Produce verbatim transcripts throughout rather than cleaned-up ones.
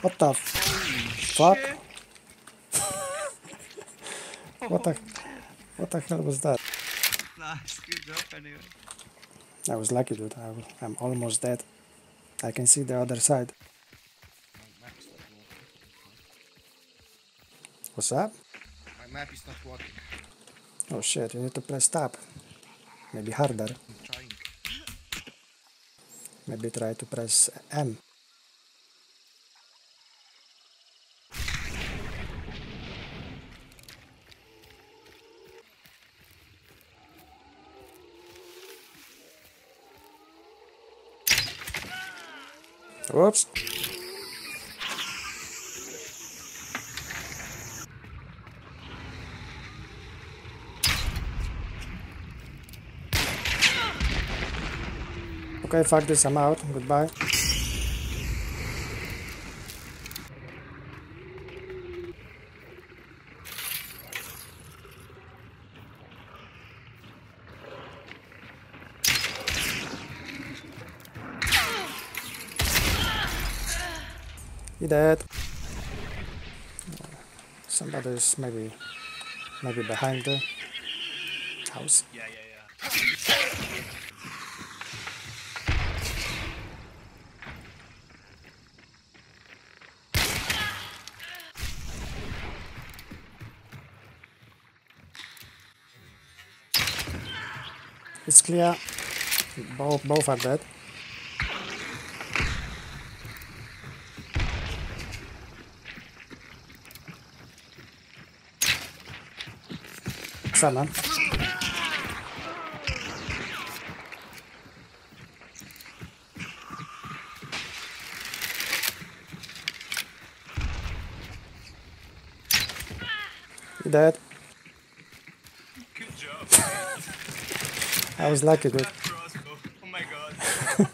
What the fuck? What the what the hell was that? Nice, good job anyway. I was lucky, dude. I, I'm almost dead. I can see the other side. My map is not working. What's up? My map is not working. Oh shit, you need to press tab. Maybe harder. I'm trying. Maybe try to press M. Whoops. Okay, fuck this, I'm out. Goodbye. He dead. Somebody's maybe maybe behind the house. Yeah, yeah, yeah. It's clear. Both both are dead. Someone. You dead? Good job. I was lucky, dude. That crossbow. Oh my god.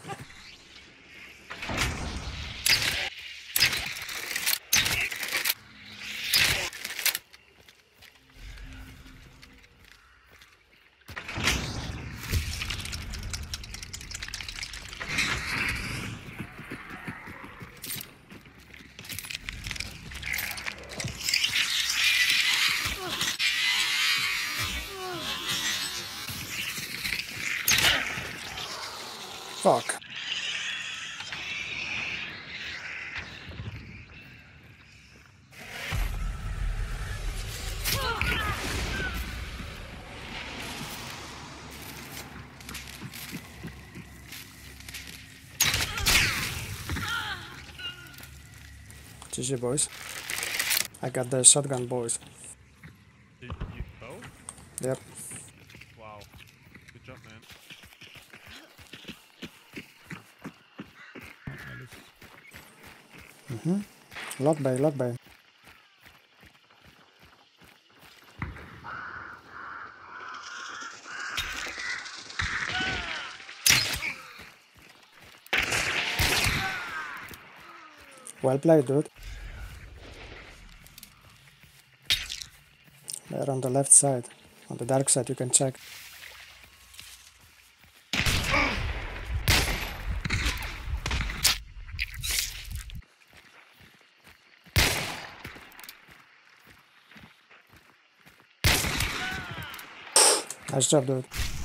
Fuck. G G, boys. I got the shotgun, boys. Did you both? Yep. Wow. Good job, man. Mm-hmm. Lock bay, lock bay. Well played, dude. They're on the left side. On the dark side, you can check. Nice job, dude.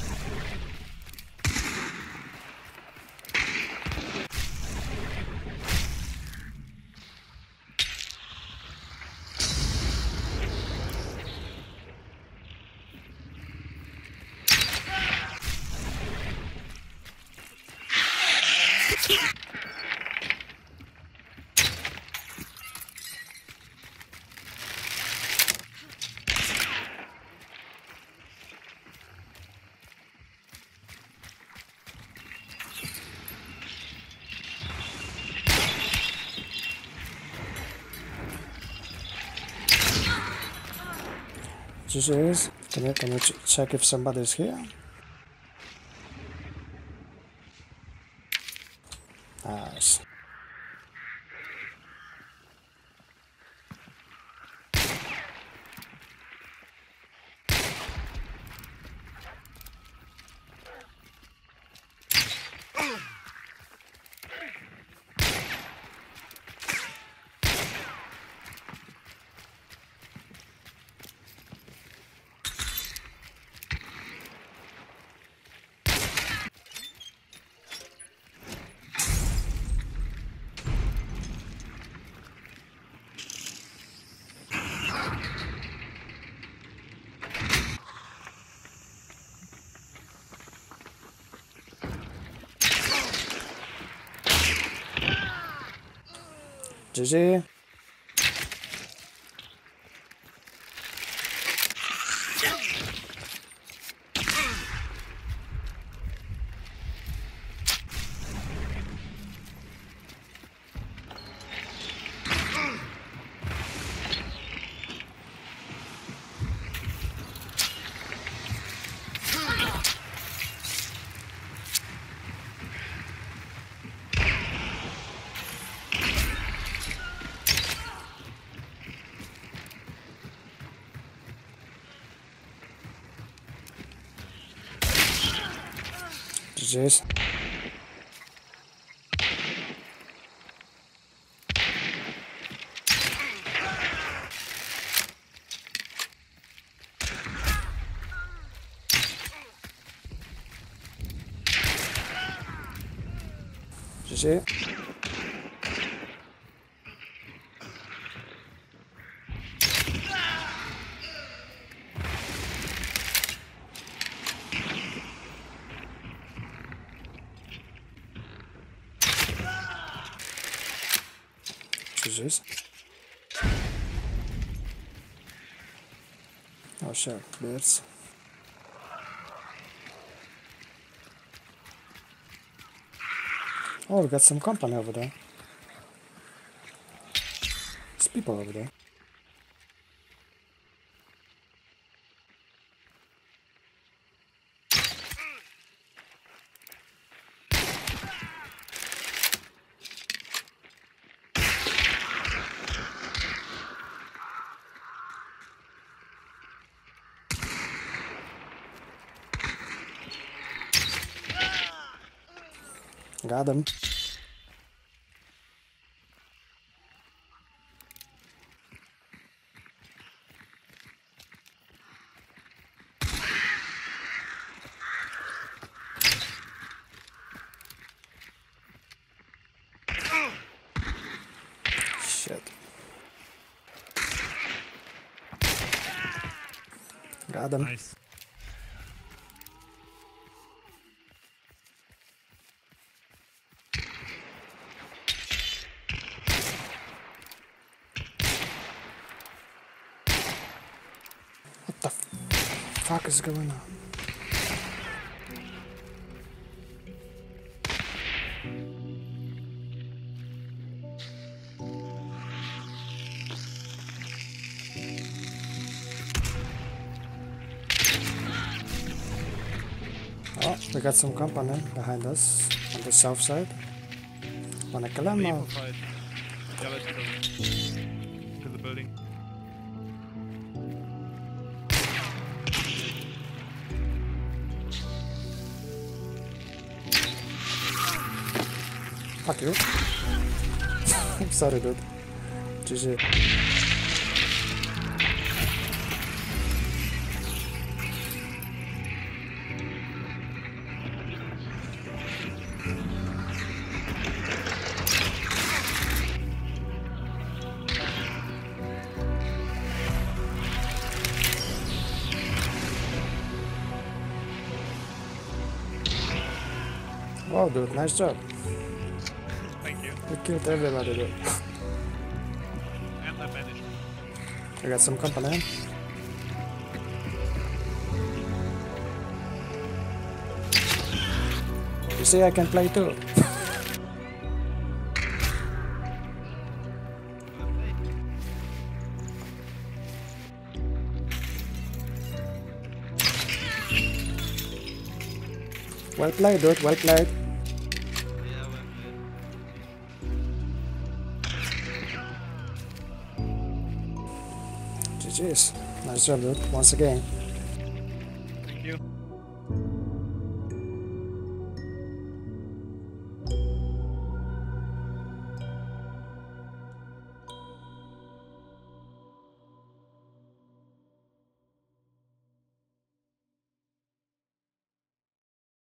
G G's. Can you can you ch check if somebody's here? Nice. G G. G G's. G G. G G's. Oh sure, birds. Oh, we got some company over there. There's people over there. Got him. Shit. Got him. Nice. What the fuck is going on? Oh, we got some company behind us on the south side. Wanna kill him The or? evil side. Yeah, let's go. To the building. Fuck you. Sorry, dude. G G. Wow, dude, nice job. Thank you. You killed everybody, dude. And I vanished. I got some company. You see, I can play too. Well played, dude, well played. Yeah, well played. G G's. Nice job, dude, once again.